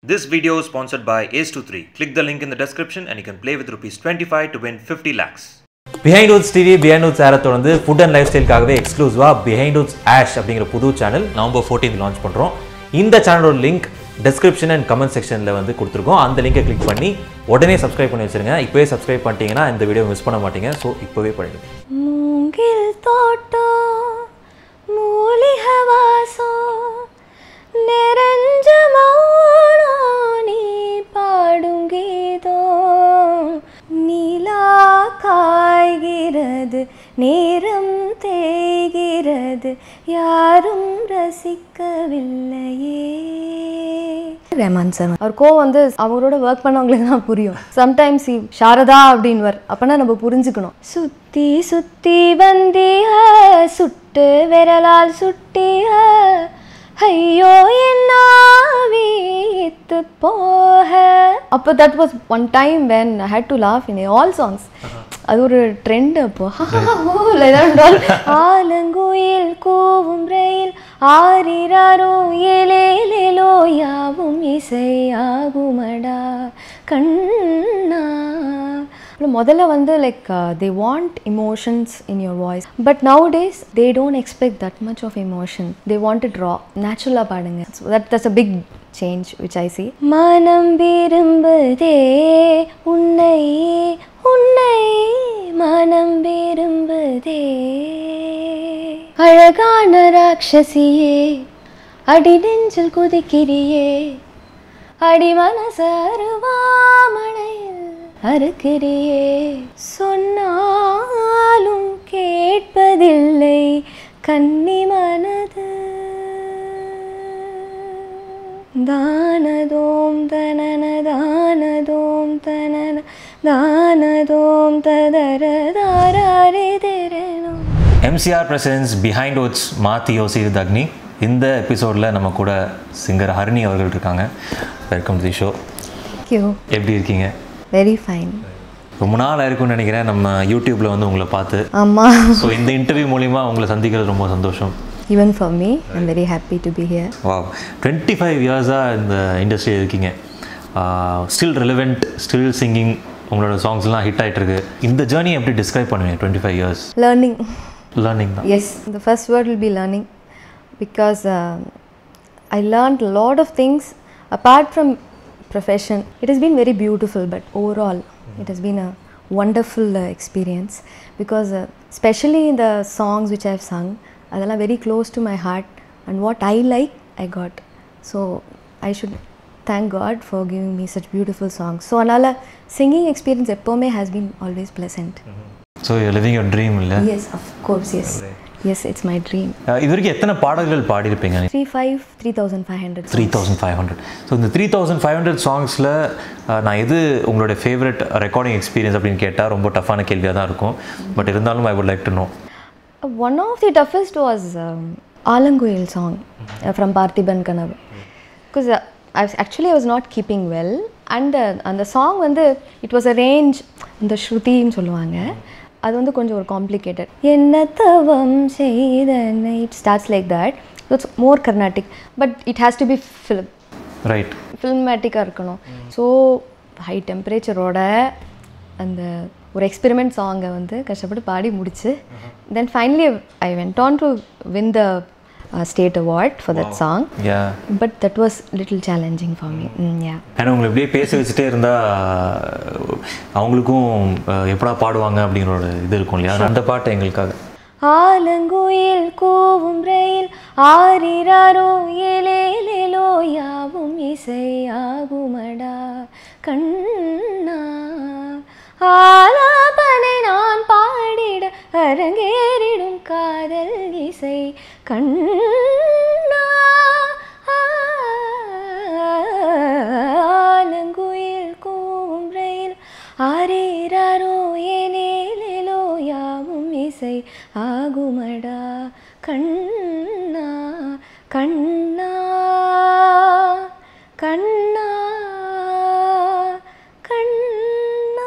This video is sponsored by Ace23. Click the link in the description and you can play with ₹25 to win 50 lakhs. Behind Woods TV, Behind Woods Air தொடர்ந்து food and life ஸ்டைலுக்காகவே எக்ஸ்க்ளூசிவாக Behind Woods Ash அப்படிங்கிற புது channel November 14 launch பண்ணுறோம். இந்த சேனலோட link description and comment செக்ஷனில் வந்து கொடுத்துருக்கோம். அந்த லிங்கை கிளிக் பண்ணி உடனே சப்ஸ்கிரைப் பண்ணி வச்சுருங்க. இப்போவே சப்ஸ்கிரைப் பண்ணிட்டீங்கன்னா இந்த வீடியோ மிஸ் பண்ண மாட்டீங்க. ஸோ இப்போவே பண்ணிடுங்க. மூங்கில் தோட்டம் மூலிகை வாசம் நிறைஞ்ச மௌனம் நீ பாடும் கீதம் நீலா காய்கிறது நேரம் தேய்கிறது யாரும் ரசிக்கவில்லையே. ரஹ்மான் சார் அவர் கோவம் வந்து அவரோட ஒர்க் பண்ணவங்களுக்கு தான் புரியும். சம்டைம்ஸ் சாரதா அப்படின்வர், அப்பனா நம்ம புரிஞ்சுக்கணும். சுத்தி சுத்தி வந்திய சுட்டு விரலால் சுட்டிய ஐயோ என்னாவி இத்து போக. அப்போ that was one time when I had to laugh in all songs. அது ஒரு ட்ரெண்ட். அப்போ ஆலங்குயில் கூவும் ரயில் ஆரிராரோ ஏலேலேலோ யாவும் இசையாகுமடா கண்ணா. முதல்ல வந்து like they want emotions in your voice, but nowadays they don't expect that much of emotion. They want it raw, natural ah paadunga. So that's a big change which I see. manam virumbudhe unnai unnai manam virumbudhe அழகான ராட்சசியே அடி நெஞ்சில் குதிக்கிறியே அடி மனசருவாமணையில் அறுக்கிறியே சொன்னாலும் கேட்பதில்லை கன்னி மனது தானதோம் தனன தானதோம் தனன தானதோம் ததரதாரே தேரனோ. MCR presents Behind Woods மாத்தி யோசி வித் அக்னி. இந்த எபிசோடில் நம்ம கூட சிங்கர் ஹரிணி அவர்கள் இருக்காங்க. Welcome to the show. எப்படி இருக்கீங்க? Very fine. ரொம்ப நாள் ஆயிருக்கும்னு நினைக்கிறேன் நம்ம யூடியூப்பில் வந்து உங்களை பார்த்து. ஆமாம். ஸோ இந்த இன்டர்வியூ மூலிமா உங்களை சந்திக்கிறது ரொம்ப சந்தோஷம். Even for me, I'm very happy to be here. Wow, 25 இயர்ஸாக இந்த இண்டஸ்ட்ரியில் இருக்கீங்க. ஸ்டில் ரெலவெண்ட், ஸ்டில் சிங்கிங், உங்களோட சாங்ஸ்லாம் ஹிட் ஆகிட்டுருக்கு. இந்த ஜேர்னி எப்படி டிஸ்கிரைப் பண்ணுவீங்க? 25 இயர்ஸ் Learning. தான். Yes, the first word will be learning, because I learned a lot of things apart from profession. It has been very beautiful, but overall it has been a wonderful experience, because especially in the songs which I have sung, adala very close to my heart, and what I like I got. So I should thank God for giving me such beautiful songs. So anala singing experience eppome has been always pleasant. So you're living your dream, இல்ல? Yes, of course, yes. Yes, it's my dream. இது வரைக்கும் எத்தனை பாடல்கள் பாடியிருப்பீங்க? 3,500. 3,500. So இந்த 3,500 சாங்ஸில் நான் எது உங்களுடைய favourite recording experience அப்படின்னு கேட்டால் ரொம்ப டஃப்பான கேள்வியாக தான் இருக்கும். பட் இருந்தாலும் I would like to know. One of the toughest was Alangoyil song from Parthiban Kanavu, because I was not keeping well, and the song வந்து it was a range, இந்த ஸ்ருதின்னு சொல்லுவாங்க, அது வந்து கொஞ்சம் ஒரு காம்ப்ளிகேட்டட். என்ன தவம் செய்தனை, it starts like that. It's more Carnatic, but it has to be ஃபில்மேட்டிக்காக இருக்கணும். ஸோ ஹை டெம்பரேச்சரோட அந்த ஒரு எக்ஸ்பெரிமெண்ட் சாங்கை வந்து கஷ்டப்பட்டு பாடி முடிச்சு, then finally I went on to win the state award for that song. Yeah, but that was little challenging for me. Yeah. ஏன்னா உங்களை இப்படியே பேச வச்சுட்டே இருந்தால் அவங்களுக்கும் எப்படா பாடுவாங்க அப்படிங்கிற ஒரு இது இருக்கும் இல்லையா? அந்த பாட்டை எங்களுக்காக. ஆலங்குயில் கூவும் ரயில் ஆரிராரோ ஏலேலேலோ யாவும் இசையாகுமடா கண்ணா ஆலாபனை நான் பாடிட அரங்கேறிடும் காதல் இசை கண்ணா. ஆலங்குயில் கூவும் ரயில் ஆரேராரோ ஏலேலேலோ யாவும் இசை ஆகுமடா கண்ணா கண்ணா கண்ணா கண்ணா.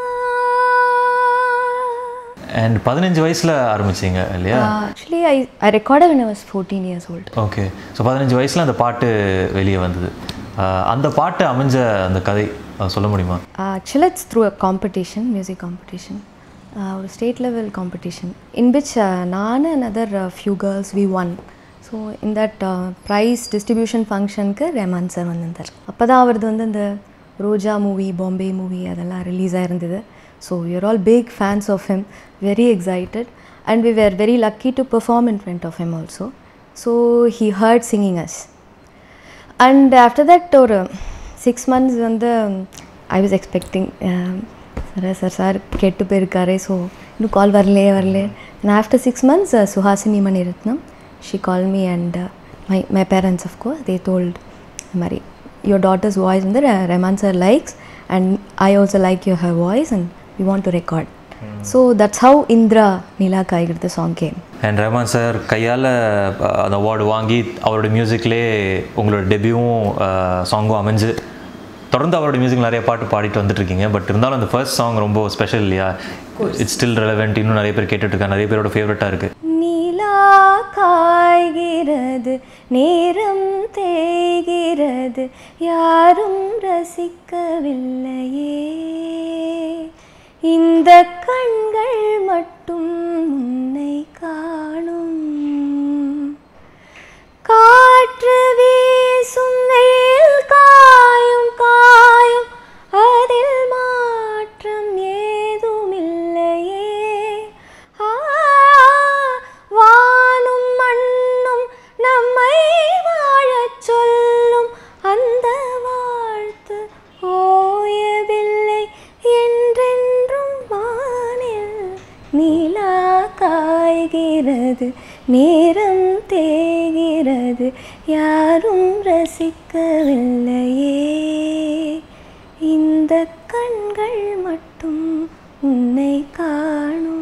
அண்ட் 15 வயசில் ஆரம்பிச்சிங்க இல்லையா? Actually, I recorded when I was 14 years old. Okay. So 15 வயசில் அந்த பாட்டு வெளியே வந்தது. அந்த பாட்டு அமைஞ்ச அந்த கதை சொல்ல முடியுமா? Actually it's through a competition, music competition, ஒரு state level competition in which நான் and other few girls we won. So in that prize distribution functionக்கு ரஹ்மான் சார் வந்திருந்தார். அப்போ தான் அவரது வந்து அந்த ரோஜா மூவி, பாம்பே மூவி அதெல்லாம் ரிலீஸ் ஆயிருந்தது. So we are all big fans of him, very excited, and we were very lucky to perform in front of him also. So he heard singing us, and after that ஒரு 6 months வந்து I was expecting sir கேட்டு போயிருக்காரு, so இன்னும் கால் வரலையே. And after 6 months Suhasini Mani Ratnam, she called me and my parents of course, they told Mari, your daughter's voice வந்து Rahman sir likes and I also like her voice and we want to record. So that's how Indra Neela Kaigirathu song came. And Rahman sir கையால் அந்த award வாங்கி அவரோட மியூசிக்லேயே உங்களோட டெபியூவும் சாங்கும் அமைஞ்சு தொடர்ந்து அவரோட music நிறைய பாட்டு பாடிட்டு வந்துட்டுருக்கீங்க. பட் இருந்தாலும் அந்த ஃபர்ஸ்ட் சாங் ரொம்ப ஸ்பெஷல் இல்லையா? இட்ஸ் ஸ்டில் ரெலவெண்ட், இன்னும் நிறைய பேர் கேட்டுட்ருக்காங்க, நிறைய பேரோட ஃபேவரட்டாக இருக்குது. நீலா காய்கிறது, நேரம் தேய்கிறது, யாரும் ரசிக்கவில்லையே, இந்த கண்கள் மட்டும் உன்னை காணும், காற்று வீசும் வெயில் காயும் காயும் அதில் மாற்றம் ஏதுமில்லையே, வானும் மண்ணும் நம்மை வாழச் சொல்லும் அந்த வாழ்த்து ஓயவில்லை என்றென்றும் வானில் நீலா காய்கிறது, நேரம் தேய்கிறது, யாரும் ரசிக்கவில்லையே, இந்த கண்கள் மட்டும் உன்னை காணும்.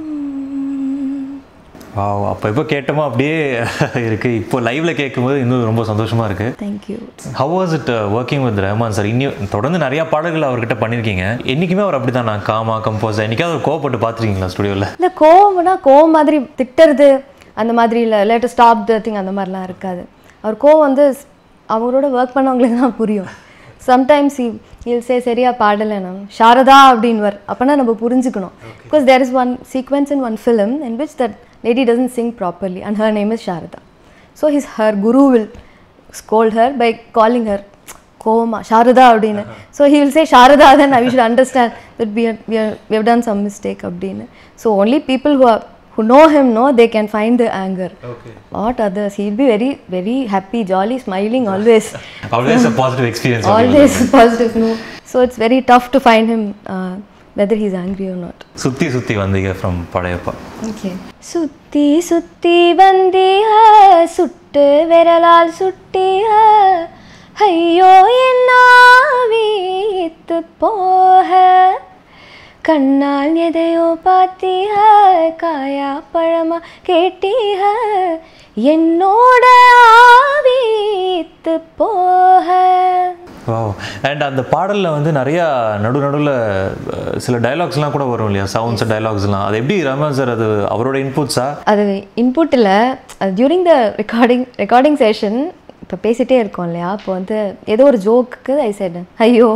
அப்போ இப்போ கேட்டோமா அப்படியே இருக்குது. இப்போ லைவில் கேட்கும்போது இன்னும் ரொம்ப சந்தோஷமாக இருக்குது. Thank you. How was it working with Rahman sir? இன்னும் தொடர்ந்து நிறையா பாடல்கள் அவர்கிட்ட பண்ணியிருக்கீங்க. என்றைக்குமே அவர் அப்படி தான், நான் காமா கம்போஸ், என்றைக்காவது அவர் கோவப்பட்டு பார்த்துருக்கீங்களா ஸ்டுடியோவில்? இல்லை, கோவம் மாதிரி திட்டுறது அந்த மாதிரி இல்லை, லேட்டு ஸ்டாப் த திங் அந்த மாதிரிலாம் இருக்காது. அவர் கோவம் வந்து அவரோட ஒர்க் பண்ணவங்களுக்கு தான் புரியும். சம்டைம்ஸ் இல் சே சரியா பாடலை நம்ம சாரதா அப்படின்வர், அப்போனா நம்ம புரிஞ்சுக்கணும். Because there is one sequence in one film in which that lady doesn't sing properly and her name is Sharada. So her guru will scold her by calling her Koma Sharada abdina. So he will say Sharada, then we should understand that we have done some mistake abdina. So only people who know him know they can find the anger. Okay. Not others. He will be very very happy, jolly, smiling always. Always a positive experience. Always positive. No. So it's very tough to find him whether he's angry or not. சுத்தி சுத்தி வந்தீங்க from Padayappa. Okay. சுத்தி சுத்தி வந்தீக, சுட்டு விரலால் சுட்டீக, ஐயோ என்னாவி இத்து போக, கண்ணால் எதையோ பார்த்தீக, காயா பழமா கேட்டீக, என்னோட ஆவி இத்து போக. அண்ட் அந்த பாடலில் வந்து நிறையா நடுவில் சில டைலாக்ஸ்லாம் கூட வரும் இல்லையா? சவுண்ட்ஸ் டைலாக்ஸ்லாம், அது எப்படி ரஹ்மான் சார் அது அவரோட இன்புட்ஸா? அது இன்புட் இல்லை, அது டியூரிங் த ரெக்கார்டிங் செஷன் இப்போ பேசிகிட்டே இருக்கோம் இல்லையா, அப்போ வந்து ஏதோ ஒரு ஜோக்கு ஐ செட் ஐயோ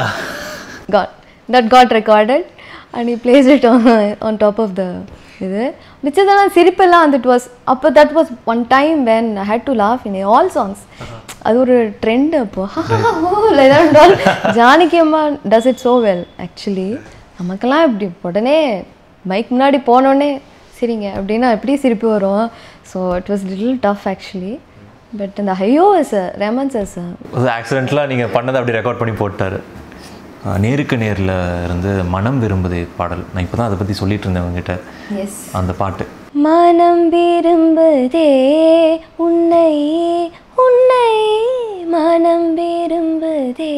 got recorded and he plays it on top of the இது மிச்சதெல்லாம் சிரிப்பெல்லாம் வந்து it was அப்போ that was one time when I had to laugh in all songs. அது ஒரு ட்ரெண்ட் அப்போ. ஜானகி அம்மா does it so well actually. நமக்கெல்லாம் இப்படி உடனே மைக் முன்னாடி போனோடனே சரிங்க அப்படின்னா எப்படி சிரிப்பு வரும். So it was little tough actually. But அந்த ஐயோ சார் ரஹ்மான் சார் ஆக்சிடென்ட்லாம் நீங்கள் பண்ணதை அப்படி ரெக்கார்ட் பண்ணி போட்டார். நேருக்கு நேரில் இருந்து மனம் விரும்புதே பாடல், நான் இப்போ தான் அதை பற்றி சொல்லிட்டு இருந்தேன் உங்ககிட்ட. அந்த பாட்டு மனம் விரும்புதே உன்னை உன்னை மனம் விரும்புதே,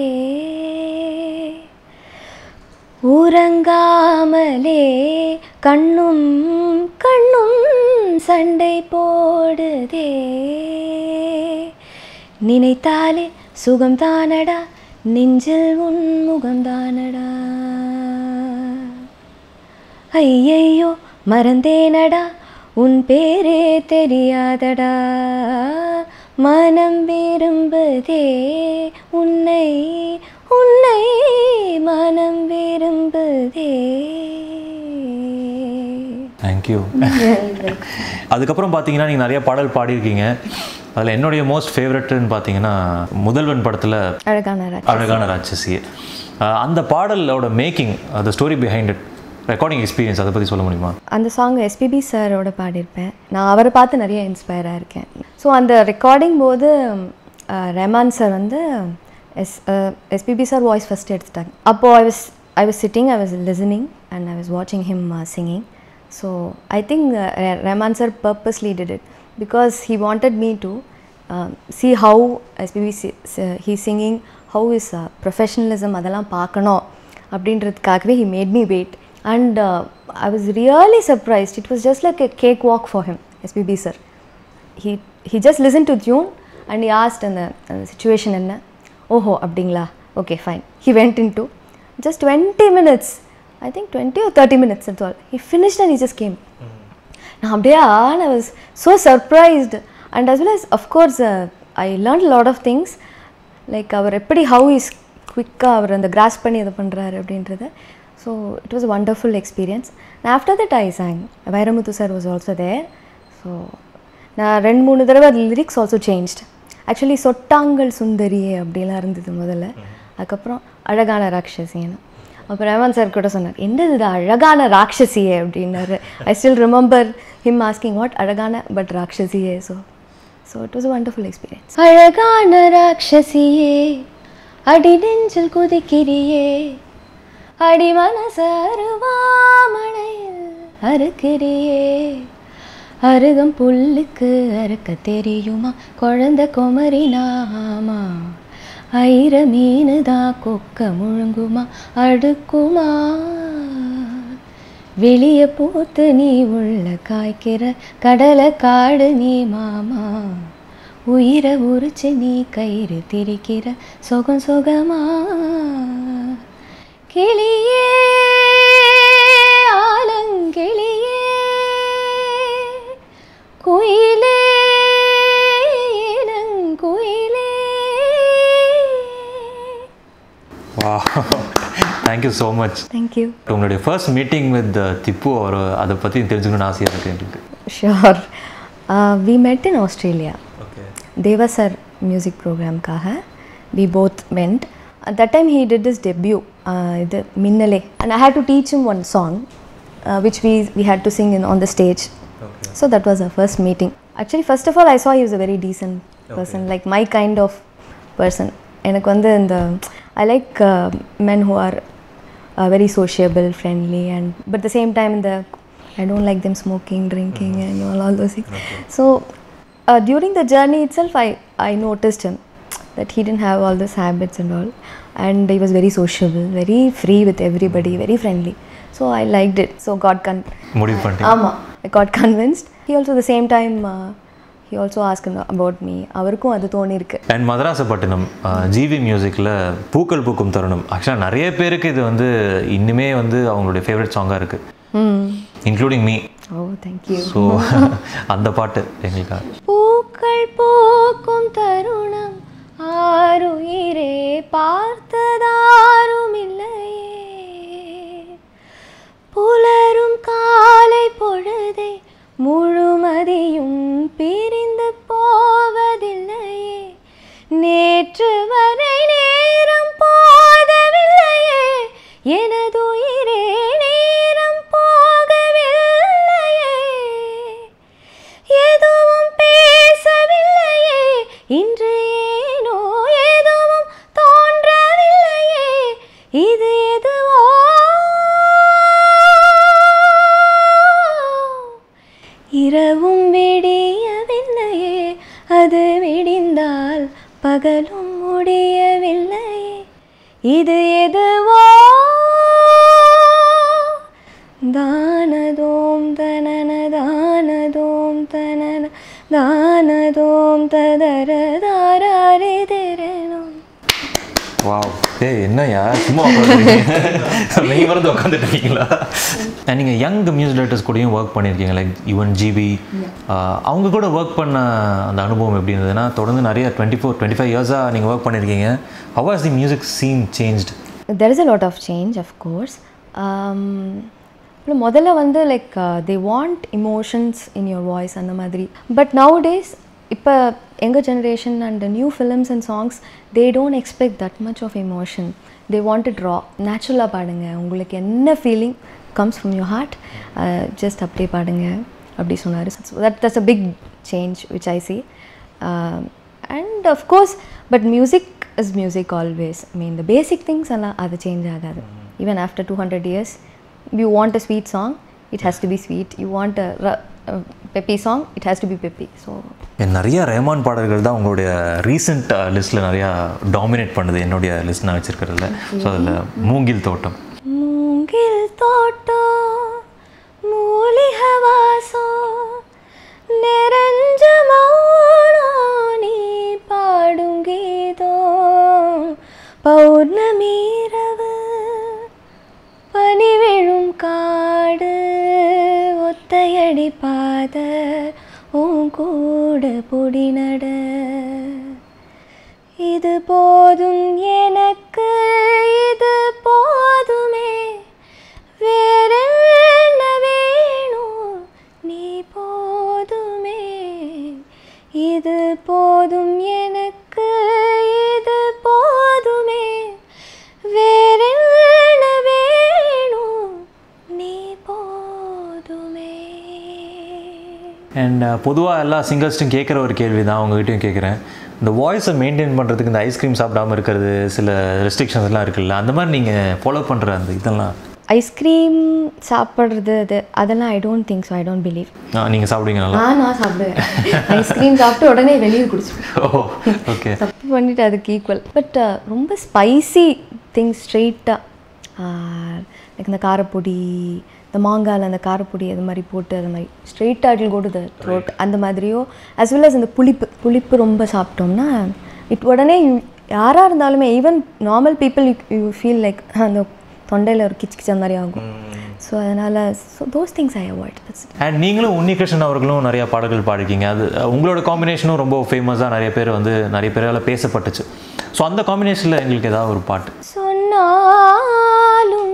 உறங்காமலே கண்ணும் கண்ணும் சண்டை போடுதே, நினைத்தாலே சுகம் தானடா நெஞ்சில் உன் முகம் தானடா, ஐயையோ மறந்தேனடா உன் பேரே தெரியாதடா, மனம் விரும்புதே உன்னை உன்னை மனம் விரும்புதே. தேங்க்யூ. அதுக்கப்புறம் பார்த்தீங்கன்னா நீங்கள் நிறைய பாடல் பாடியிருக்கீங்க. அதில் என்னுடைய மோஸ்ட் ஃபேவரட்னு பார்த்தீங்கன்னா முதல்வன் படத்தில் அழகான ராட்சசியே. அந்த பாடலோட மேக்கிங், அந்த story behind it, recording experience, அதை பற்றி சொல்ல முடியுமா? அந்த சாங் எஸ்பிபி சாரோட பாடியிருப்பேன். நான் அவரை பார்த்து நிறைய இன்ஸ்பயராக இருக்கேன். ஸோ அந்த ரெக்கார்டிங் போது ரெஹ்மான் சார் வந்து எஸ்பிபி சார் வாய்ஸ் ஃபஸ்ட்டு எடுத்துட்டாங்க. அப்போது I was sitting, I was listening and I was வாட்சிங் him singing. So I think Rahman sir purposely did it because he wanted me to see how SPB he's singing, how his professionalism adala paakano அப்படின்றதுக்காகவே he made me wait and I was really surprised. It was just like a cakewalk for him, SPB sir. He just listened to tune and he asked and the situation enna, oho abdingla, okay fine. He went into just 20 minutes, I think 20 or 30 minutes at all. He finished and he just came. Now I was so surprised, and as well as of course I learned a lot of things like our how is quick அவர் அந்த grasp பண்ணி இத பண்றாரு அப்படின்றது. So it was a wonderful experience. And after that I sang. Vairamuthu sir was also there. So நான் 2-3 தடவை lyrics also changed. Actually சொட்டாங்கள் சுந்தரியே அப்படிலாம் இருந்தது முதல்ல. அதுக்கப்புறம் அழகான ராட்சசியேன்னு. அப்போ ரஹ்மான் சார் கூட சொன்னார், என்னது இது அழகான ராட்சசியே அப்படின்னாரு. I still remember him asking what அழகான பட் ராட்சசியே. So it was a wonderful experience. அழகான ராட்சசியே அடி நெஞ்சில் குதிக்கிறியே, அடி மனச அருவாமணையில் அறுக்கிறியே, அருகம் புல்லுக்கு அறுக்க தெரியுமா, குழந்தை குமரினாமா, ஐர மீனுதா கொக்க முழுங்குமா அடுக்குமா, வெளிய பூத்து நீ உள்ள காய்க்கிற கடலை காடு நீ மாமா, உயிரை உரிச்சு நீ கயிறு திரிக்கிற சொகம் சொகமா, கிளியே ஆலங்கிளியே குயிலே குயிலே. Wow, thank you so much. Thank you. உங்களுடைய ஃபர்ஸ்ட் மீட்டிங் வித் திப்பு அவர் அதை பற்றி தெரிஞ்சுக்கணும்னு ஆசையாக இருக்குது எனக்கு. Sure. We met in Australia. Okay. Deva sir music program kaha. We both went. At that time he did his debut, இது Minnale, and I had to teach him one song which we had to sing on the stage. Okay. So that was our first meeting. Actually first of all I saw he was a very decent person, like my kind of person. எனக்கு வந்து இந்த I like men who are very sociable, friendly, and but at the same time I don't like them smoking, drinking, and all those things. Okay. So during the journey itself I noticed him that he didn't have all those habits and all, and he was very sociable, very free with everybody, very friendly. So I liked it. So I got convinced. He also at the same time he also asked about me. அவருக்கும் அது தோணி இருக்கு. And Madrasapattinam GV மியூசிக்கில் பூக்கள் பூக்கும் தருணம் ஆக்சுவலாக நிறைய பேருக்கு இது வந்து இன்னுமே வந்து அவங்களுடைய ஃபேவரட் சாங்காக இருக்குது, including me. Oh thank you. So அந்த பாட்டு எங்களுக்காக. பூக்கள் பூக்கும் தருணம் ஆருயிரே பார்த்ததாரும் இல்லையே, புலரும் காலை பொழுதை முழுமதியும் பிரிந்து போவதில்லையே, நேற்று வரை நேரம் போதவில்லையே, எனது உயிரே நேரம் போகவில்லையே, எதுவும் பேசவில்லையே, இன்று ஏனோ எதுவும் தோன்றவில்லையே, இது எதுவோ இரவும் விடியவில்லையே, அது விடிந்தால் பகலும் முடியவில்லையே, இது எதுவோ தானதோம் தனன தானதோம் தனன தானதோம் ததர தாரே தேரேனோம். வாவ். ஏய் என்னையா சும்மா நீங்கள் மறந்து உட்காந்துட்டு இருக்கீங்களா? நீங்கள் யங் மியூசிக் டைரக்டர்ஸ் கூடயும் ஒர்க் பண்ணியிருக்கீங்க, லைக் யுவன் ஜிபி. அவங்க கூட ஒர்க் பண்ண அந்த அனுபவம் எப்படி இருந்ததுன்னா, தொடர்ந்து நிறைய 24-25 இயர்ஸாக நீங்கள் ஒர்க் பண்ணியிருக்கீங்க. How has the music scene changed? There is a lot of change, of course. முதல்ல வந்து like they want emotions in your voice அந்த மாதிரி. But nowadays இப்போ younger generation and the new films and songs, they don't expect that much of emotion. They want it raw, natural பாடுங்க, உங்களுக்கு என்ன feeling comes from your heart, just அப்படியே பாடுங்க அப்படி சொன்னார். That's a big change which I see. And of course, but music is music always. I mean the basic things alla adu change agadu. Even after 200 years, you want a sweet song, it has to be sweet. You want a peppy song, it has to be peppy. So நிறைய ரஹ்மான் பாடல்கள் தான் உங்களுடைய recent லிஸ்ட்டில் நிறையா dominate பண்ணுது என்னுடைய list நான் வச்சுருக்கிறதுல. So அதில் மூங்கில் தோட்டம் மூலிக வாசம் நிறைஞ்ச மௌனம் நீ பாடும் கீதம் பௌர்ணமீரவு பனி விழும் காடு ஒத்தையடி பாத உன் கூட பொடி நட இது போதும் எனக்கு இது போதுமே வேறென்ன வேணும் நீ போதுமே இது போதும் எனக்கு இது போதுமே வேறென்ன வேணும் நீ போதுமே. அண்ட் பொதுவாக எல்லா சிங்கர்ஸ்ட்டும் கேட்குற ஒரு கேள்வி தான் உங்ககிட்டையும் கேட்குறேன். இந்த வாய்ஸை மெயின்டைன் பண்ணுறதுக்கு இந்த ஐஸ்கிரீம் சாப்பிடாமல் இருக்கிறது சில ரெஸ்ட்ரிக்ஷன்ஸ்லாம் இருக்குல்ல, அந்த மாதிரி நீங்கள் ஃபாலோ பண்ணுற அந்த இதெல்லாம்? ஐஸ்கிரீம் சாப்பிட்றது அதெல்லாம் I don't think so, I don't believe. நீங்கள் சாப்பிடுவீங்க? நான் சாப்பிடுவேன். ஐஸ்கிரீம் சாப்பிட்டு உடனே வெளியே குடிச்சிடுவேன். ஓ ஓகே. தப்பு பண்ணிவிட்டு அதுக்கு ஈக்குவல். பட் ரொம்ப ஸ்பைசி திங்ஸ் ஸ்ட்ரெயிட்டாக லைக் இந்த காரப்பொடி, இந்த மாங்காயில் அந்த காரப்பொடி அது மாதிரி போட்டு அது மாதிரி ஸ்ட்ரெயிட்டாக it will go to the throat அந்த மாதிரியோ, as well as இந்த புளிப்பு ரொம்ப சாப்பிட்டோம்னா உடனே யாராக இருந்தாலுமே, even normal people you feel like அந்த தொண்டையில் ஒரு கிச்ச மாதிரி ஆகும். ஸோ அதனால் those things I avoid. And நீங்களும் உன்னிகிருஷ்ணன் அவர்களும் நிறையா பாடல்கள் பாடிருக்கீங்க. அது உங்களோட காம்பினேஷனும் ரொம்ப ஃபேமஸாக நிறைய பேரால் பேசப்பட்டுச்சு. ஸோ அந்த காம்பினேஷனில் எங்களுக்கு ஏதாவது ஒரு பாட்டு? சொன்னாலும்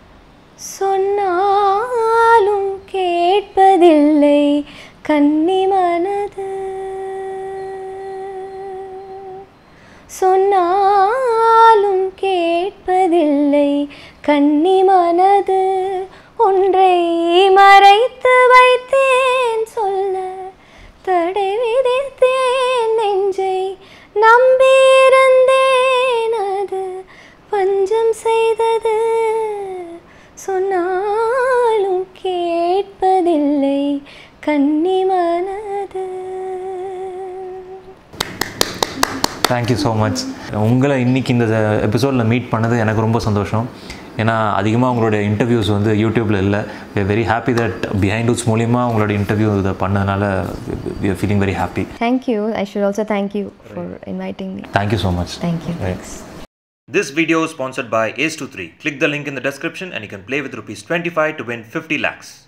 சொன்னாலும் கேட்பதில்லை கன்னி மனது, சொன்னாலும் கேட்பதில்லை கன்னி மனது, ஒன்றை மறைத்து வைத்தேன் சொல்ல தடை விதித்தேன் நெஞ்சை நம்பியிருந்தேன் அது பஞ்சம் செய்தது, சொன்னாலும் கேட்பதில்லை கன்னி மனது. Thank you so much. உங்களை இன்றைக்கி இந்த எபிசோடில் மீட் பண்ணது எனக்கு ரொம்ப சந்தோஷம். ஏன்னா அதிகமாக உங்களுடைய இன்டர்வியூஸ் வந்து யூடியூப்பில் இல்லை. We are very happy that Behind Woods மூலிமா உங்களோட இன்டர்வியூ இதை பண்ணதுனால we are feeling very happy. Thank you. I should also thank you for inviting me. Thank you so much. Thank you. This video is sponsored by Ace23. Click the link in the description and you can play with Rs 25 to win 50 lakhs.